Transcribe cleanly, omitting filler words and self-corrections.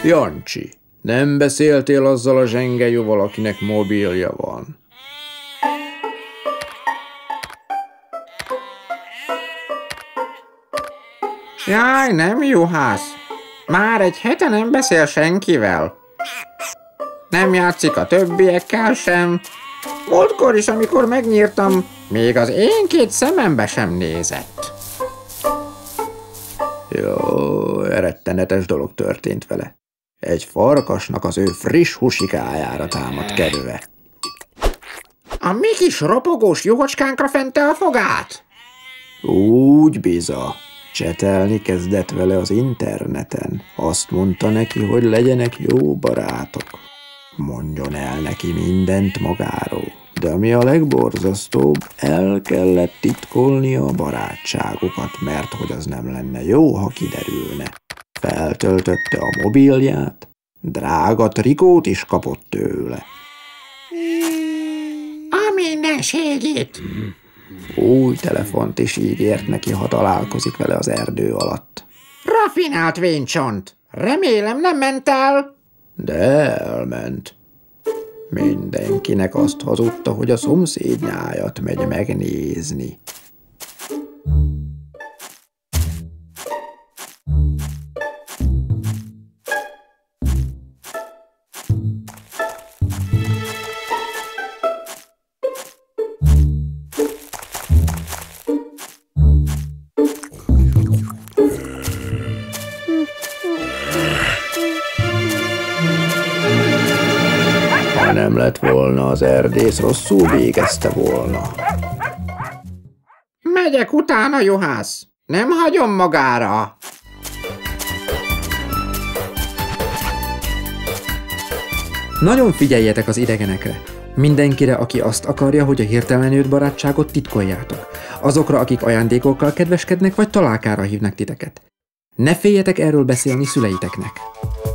Jancsi, nem beszéltél azzal a zsengejóval, akinek mobilja van? Jaj, nem, Juhász. Már egy hete nem beszél senkivel. Nem játszik a többiekkel sem. Múltkor is, amikor megnyírtam, még az én két szemembe sem nézett. Jó, rettenetes dolog történt vele. Egy farkasnak az ő friss husikájára támadt kedve. A mi kis ropogós juhocskánkra fente a fogát? Úgy biza. Csetelni kezdett vele az interneten. Azt mondta neki, hogy legyenek jó barátok. Mondjon el neki mindent magáról. De ami a legborzasztóbb, el kellett titkolnia a barátságukat, mert hogy az nem lenne jó, ha kiderülne. Feltöltötte a mobilját, drága trikót is kapott tőle. A mindenségét! Új telefont is ígért neki, ha találkozik vele az erdő alatt. Rafinált véncsont! Remélem nem ment el? De elment. Mindenkinek azt hazudta, hogy a szomszédnyájat megy megnézni. Ha nem lett volna, az erdész rosszul végezte volna. Megyek utána, Juhász. Nem hagyom magára. Nagyon figyeljetek az idegenekre. Mindenkire, aki azt akarja, hogy a hirtelen jött barátságot titkoljátok. Azokra, akik ajándékokkal kedveskednek, vagy találkára hívnak titeket. Ne féljetek erről beszélni szüleiteknek.